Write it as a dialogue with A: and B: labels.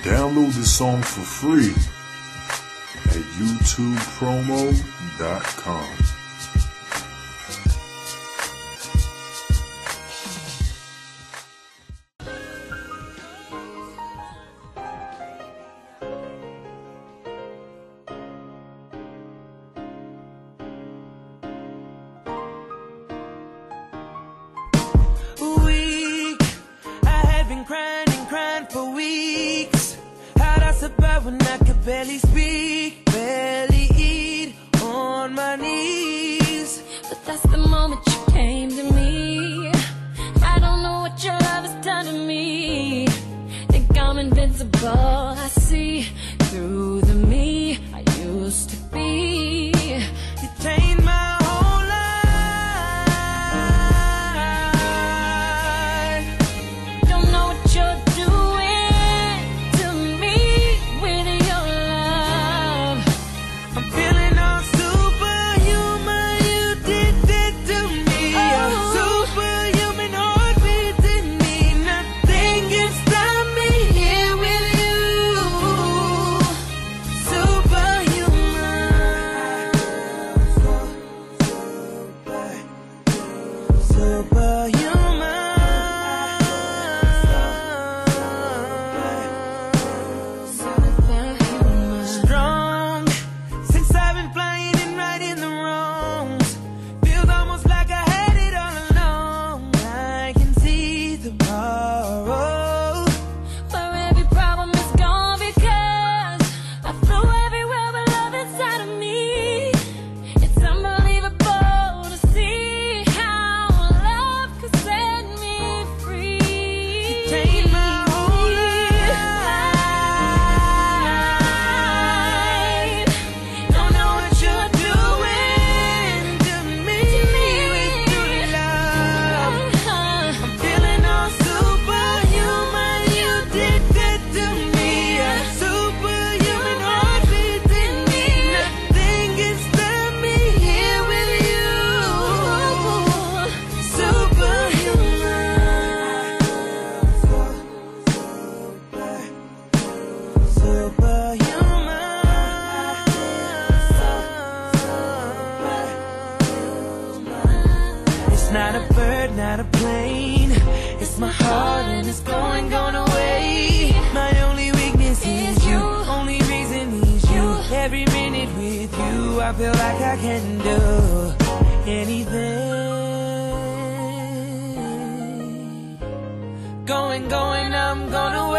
A: Download the song for free at youtubepromo.com.
B: Crying for weeks. How'd I survive when I could barely speak, barely eat, on my knees?
C: But that's the moment you came to me. I don't know what your love has done to me. Think I'm invincible. I see through the me I used to be.
B: You changed my whole life.
C: Don't know what you're doing to me with your love.
B: I'm feeling all superhuman. You did that to me. A superhuman heartbeat in me. Nothing can stop me here with you. Superhuman. Superhuman. Strong. Since I've been flying and righting the wrongs. Feels almost like I had it all along. I can see tomorrow.
C: Where every problem is gone because I flew everywhere with love inside of me. It's unbelievable to see how love could set me free.
B: Changed my whole life. Don't know what you're doing to me with your love. I'm feeling all superhuman. You did that to me. A superhuman heartbeat in me. Nothing can stop me here with you. Superhuman. It's not a bird, not a plane. It's my heart and it's going away. My only weakness is you. Only reason is you. Every minute with you, I feel like I can do anything. Going, I'm gonna